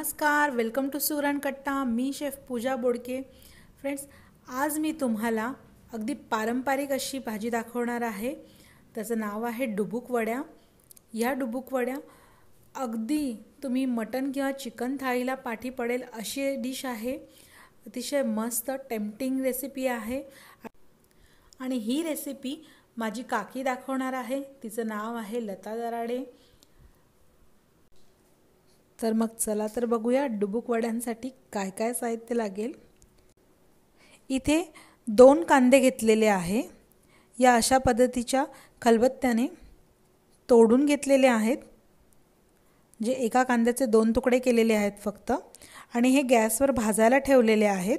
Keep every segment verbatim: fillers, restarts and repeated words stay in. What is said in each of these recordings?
नमस्कार, welcome to सुरण कट्टा. मी शेफ पूजा बोडके. फ्रेंड्स, आज मी तुम्हाला अगदी पारंपरिक अशी भाजी दाखवणार आहे. त्याचं नाव आहे डुबुक वड्या. या डुबुक वड्या अगदी तुम्ही मटन किंवा चिकन थाळीला पाठी पडेल अशी डिश आहे. अतिशय मस्त टेम्पटिंग रेसिपी आहे आणि ही रेसिपी माझी काकी दाखवणार आहे. तिचं नाव आहे लता दराडे. तर मग चला तर बघूया डुबुक वड्यांसाठी काय काय साहित्य लागेल. इथे दोन कांदे घेतलेले आहे. या अशा पद्धतीच्या खलबत्त्याने तोडून घेतलेले आहेत. जे एका कांद्याचे दोन तुकडे केलेले आहेत फक्त, आणि हे गॅसवर भाजायला ठेवलेले आहेत.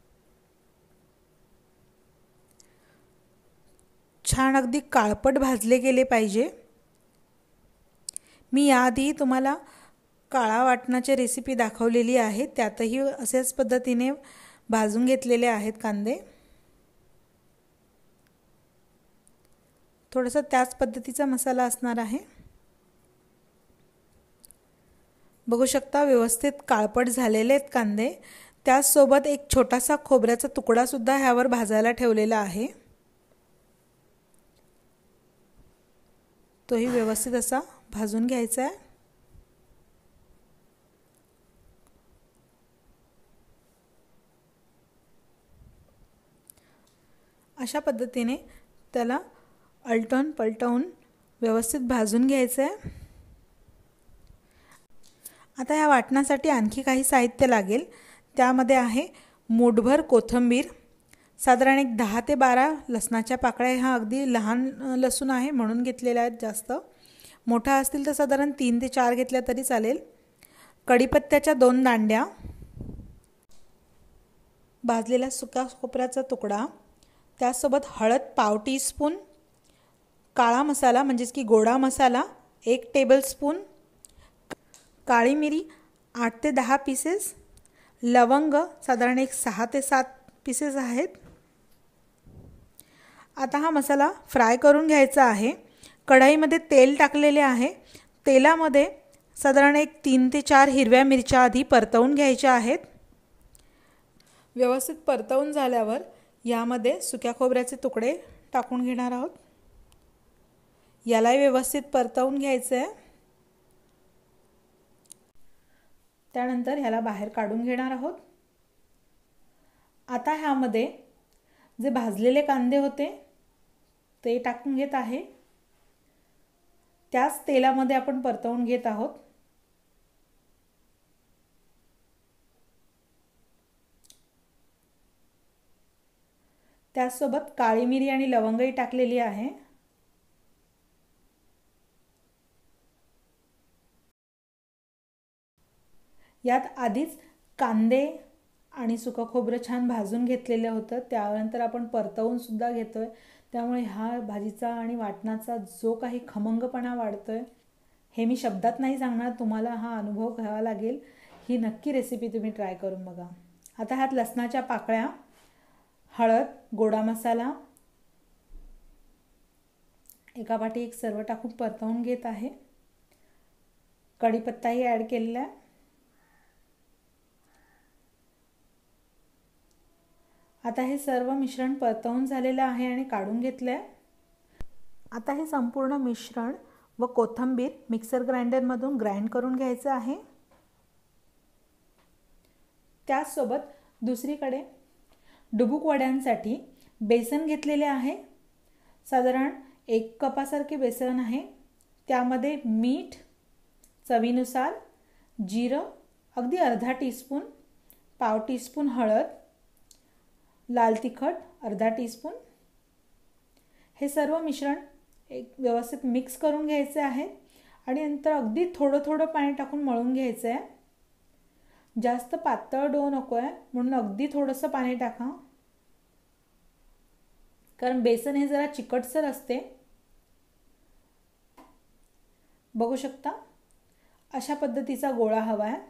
छान अगदी काळपट भाजले गेले पाहिजे. मी याआधी तुम्हाला काळा वाटणाची रेसिपी दाखवलेली आहे. त्यातही अशाच पद्धतीने भाजून घेतलेले आहेत कांदे. थोडासा त्याच पद्धतीचा मसाला असणार आहे. बघू शकता व्यवस्थित काळपट झालेले आहेत कांदे. त्याचसोबत एक छोटासा खोबऱ्याचा तुकडा सुद्धा ह्यावर भाजायला ठेवलेला आहे. तोही व्यवस्थित असा भाजून घ्यायचा आहे. अशा पद्धतीने त्याला अलटून पलटवून व्यवस्थित भाजून घ्यायचं आहे. आता या वाटणासाठी आणखी काही साहित्य लागेल. त्यामध्ये आहे मूठभर कोथिंबीर, साधारण एक दहा ते बारा लसणाच्या पाकळ्या. हा अगदी लहान लसूण आहे म्हणून घेतलेल्या आहेत. जास्त मोठा असतील तर साधारण तीन ते चार घेतल्या तरी चालेल. कढीपत्त्याच्या दोन दांड्या, भाजलेला सुका खोबऱ्याचा तुकडा, त्यासोबत हळद पाव टीस्पून, काळा मसाला म्हणजेच की गोडा मसाला एक टेबलस्पून, काळी मिरी आठ ते दहा पीसेस, लवंग साधारण एक सहा ते सात पीसेस आहेत. आता हा मसाला फ्राय करून घ्यायचा आहे. कढईमध्ये तेल टाकलेले आहे. तेलामध्ये साधारण एक तीन ते चार हिरव्या मिरच्या आधी परतवून घ्यायच्या आहेत. व्यवस्थित परतवून झाल्यावर यामध्ये सुक्या खोबऱ्याचे तुकडे टाकून घेणार आहोत. यालाही व्यवस्थित परतवून घ्यायचं आहे. त्यानंतर ह्याला बाहेर काढून घेणार आहोत. आता ह्यामध्ये जे भाजलेले कांदे होते ते टाकून घेत आहे. त्याच तेलामध्ये आपण परतवून घेत आहोत. त्यासोबत काळी मिरी आणि लवंगही टाकलेली आहे. यात आधीच कांदे आणि सुकं खोबरं छान भाजून घेतलेलं होतं. त्यानंतर आपण परतवून सुद्धा घेतोय. त्यामुळे हा भाजीचा आणि वाटणाचा जो काही खमंगपणा वाढतोय हे मी शब्दात नाही सांगणार. तुम्हाला हा अनुभव घ्यावा लागेल. ही नक्की रेसिपी तुम्ही ट्राय करून बघा. आता ह्यात लसणाच्या पाकळ्या, हळद, गोडा मसाला एका पाठी एक सर्व टाकून परतवून घेत आहे. कढीपत्ताही ॲड केलेला आहे. आता हे सर्व मिश्रण परतवून झालेलं आहे आणि काढून घेतलं आहे. आता हे संपूर्ण मिश्रण व कोथिंबीर मिक्सर ग्राइंडरमधून ग्राइंड करून घ्यायचं आहे. त्याचसोबत दुसरीकडे डुबुक वड्यांसाठी बेसन घेतलेले आहे. साधारण एक कपासारखे बेसन आहे. त्यामध्ये मीठ चवीनुसार, जिरं अगदी अर्धा टीस्पून, पाव टीस्पून हळद, लाल तिखट अर्धा टीस्पून, हे सर्व मिश्रण एक व्यवस्थित मिक्स करून घ्यायचे आहे. आणि नंतर अगदी थोडं थोडं पाणी टाकून मळून घ्यायचं आहे. जास्त पातळ डो नको आहे म्हणून अगदी थोडंसं पाणी टाका. कारण बेसन हे जरा चिकटसर असते. बघू शकता अशा पद्धतीचा गोळा हवा आहे.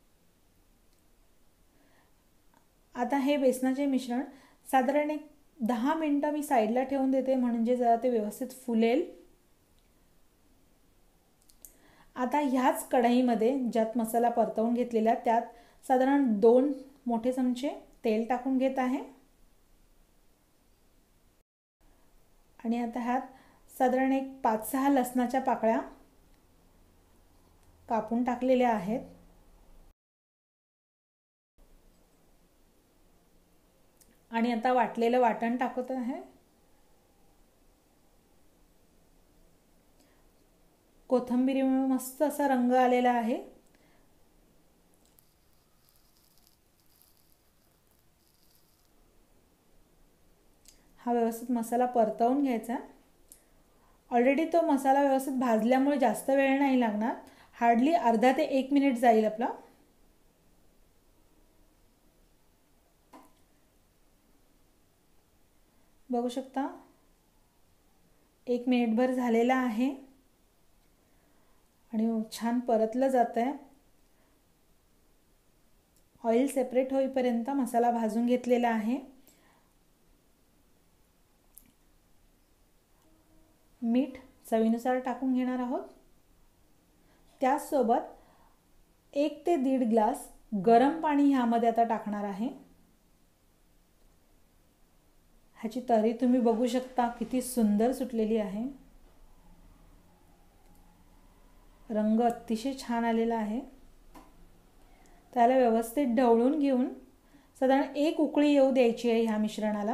आता हे बेसनाचे मिश्रण साधारण एक दहा मिनिटं मी साईडला ठेवून देते म्हणजे जरा ते व्यवस्थित फुलेल. आता ह्याच कढईमध्ये ज्यात मसाला परतवून घेतलेला त्यात साधारण दोन मोठे चमचे तेल टाकून घेत आहे आणि आता ह्यात साधारण एक पाच सहा लसणाच्या पाकळ्या कापून टाकलेल्या आहेत आणि आता वाटलेलं वाटण टाकत आहे। कोथिंबीरीमुळे मस्त असा रंग आलेला आहे। हा व्यवस्थित मसाला परतवून घ्यायचा। ऑलरेडी तो मसाला व्यवस्थित भाजल्यामुळे जास्त वेळ नाही लागणार, हार्डली अर्धा ते एक मिनिट जाईल आपला। बघू शकता एक मिनिटभर झालेला आहे आणि छान परतलं जात आहे। ऑइल सेपरेट होईपर्यंत मसाला भाजून घेतलेला आहे। मीठ चवीनुसार टाकून घेणार आहोत। त्यासोबत एक ते दीड ग्लास गरम पाणी ह्यामध्ये आता टाकणार आहे। ह्याची तर्री तुम्ही बघू शकता किती सुंदर सुटलेली आहे। रंग अतिशय छान आलेला आहे। त्याला व्यवस्थित ढवळून घेऊन साधारण एक उकळी येऊ द्यायची आहे ह्या मिश्रणाला।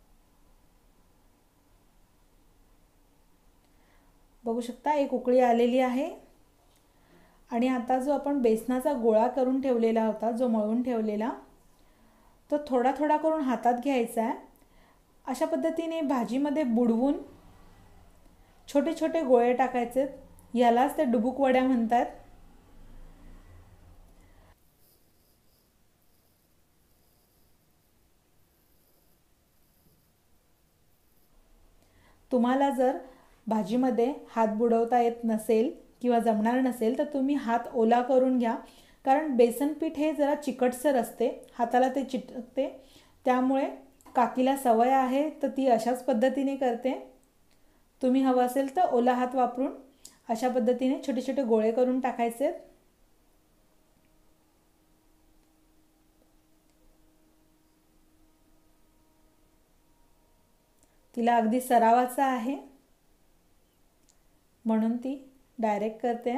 बघू शकता एक उकळी आलेली आहे आणि आता जो आपण बेसनाचा गोळा करून ठेवलेला होता, जो मळून ठेवलेला, तो थोडा थोडा करून हातात घ्यायचा आहे। अशा पद्धतीने भाजीमध्ये बुडवून छोटे छोटे गोळे टाकायचे, यालाच ते डुबुक वड्या म्हणतात। तुम्हाला जर भाजीमध्ये हात बुडवता येत नसेल किंवा जमणार नसेल तर तुम्ही हात ओला करून घ्या, कारण बेसन पीठ हे जरा चिकटसर असते, हाताला ते चिटकते। त्यामुळे काकीला सवय आहे तर ती अशाच पद्धतीने करते। तुम्ही हवं असेल तर ओला हात वापरून अशा पद्धतीने छोटे छोटे गोळे करून टाकायचे। तिला अगदी सरावाचा आहे म्हणून ती डायरेक्ट करते।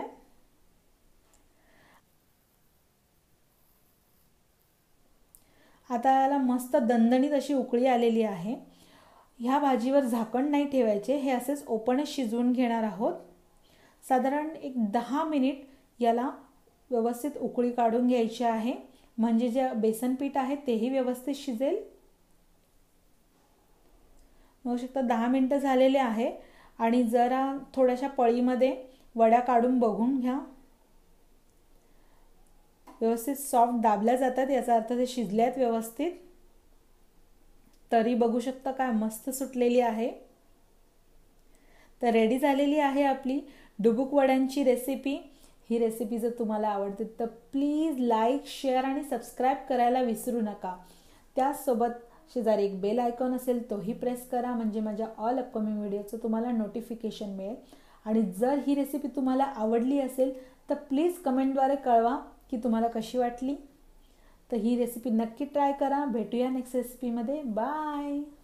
आता याला मस्त दणदणीत अशी उकळी आलेली आहे। ह्या भाजीवर झाकण नाही ठेवायचे, हे असेच ओपनच शिजवून घेणार आहोत। साधारण एक दहा मिनिट याला व्यवस्थित उकळी काढून घ्यायची आहे, म्हणजे जे बेसन पीठ आहे तेही व्यवस्थित शिजेल। बघू शकता दहा मिनिटं झालेले आहे आणि जरा थोड्याशा पळीमध्ये वड्या काढून बघून घ्या। व्यवस्थित सॉफ्ट दाबल्या जातात, याचा अर्थ ते शिजले आहेत व्यवस्थित। तरी बघू शकता काय मस्त सुटलेली आहे। तर रेडी झालेली आहे आपली डुबुक वड्यांची रेसिपी। ही रेसिपी जर तुम्हाला आवडते तर प्लीज लाईक, शेअर आणि सबस्क्राईब करायला विसरू नका। त्यासोबत शेजारी एक बेल आयकॉन असेल तोही प्रेस करा, म्हणजे माझ्या ऑल अपकमिंग व्हिडिओचं तुम्हाला नोटिफिकेशन मिळेल। आणि जर ही रेसिपी तुम्हाला आवडली असेल तर प्लीज कमेंटद्वारे कळवा की तुम्हाला कशी वाटली। तर ही रेसिपी नक्की ट्राय करा। भेटूया नेक्स्ट रेसिपीमध्ये। बाय।